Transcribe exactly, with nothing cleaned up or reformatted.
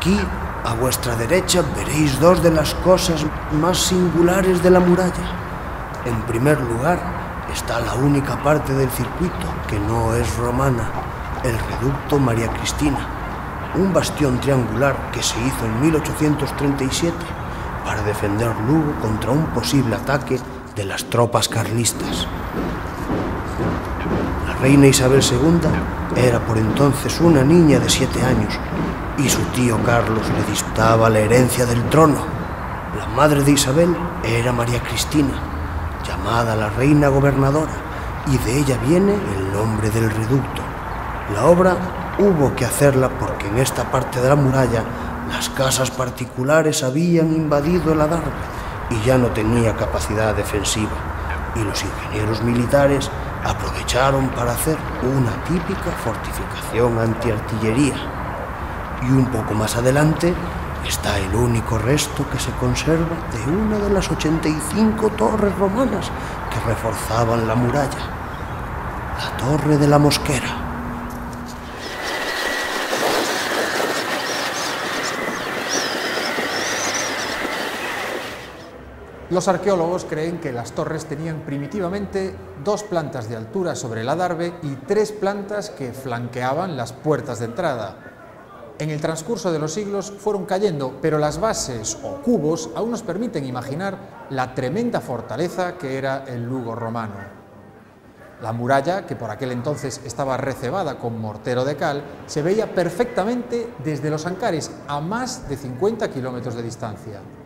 Aquí, a vuestra derecha, veréis dos de las cosas más singulares de la muralla. En primer lugar, está la única parte del circuito que no es romana, el reducto María Cristina, un bastión triangular que se hizo en mil ochocientos treinta y siete para defender Lugo contra un posible ataque de las tropas carlistas. La reina Isabel segunda era por entonces una niña de siete años y su tío Carlos le disputaba la herencia del trono. La madre de Isabel era María Cristina, llamada la reina gobernadora, y de ella viene el nombre del reducto. La obra hubo que hacerla porque en esta parte de la muralla las casas particulares habían invadido el adarve y ya no tenía capacidad defensiva, y los ingenieros militares aprovecharon para hacer una típica fortificación antiartillería. Y un poco más adelante está el único resto que se conserva de una de las ochenta y cinco torres romanas que reforzaban la muralla, la Torre de la Mosquera. Los arqueólogos creen que las torres tenían primitivamente dos plantas de altura sobre el adarve y tres plantas que flanqueaban las puertas de entrada. En el transcurso de los siglos fueron cayendo, pero las bases o cubos aún nos permiten imaginar la tremenda fortaleza que era el Lugo romano. La muralla, que por aquel entonces estaba recebada con mortero de cal, se veía perfectamente desde los Ancares a más de cincuenta kilómetros de distancia.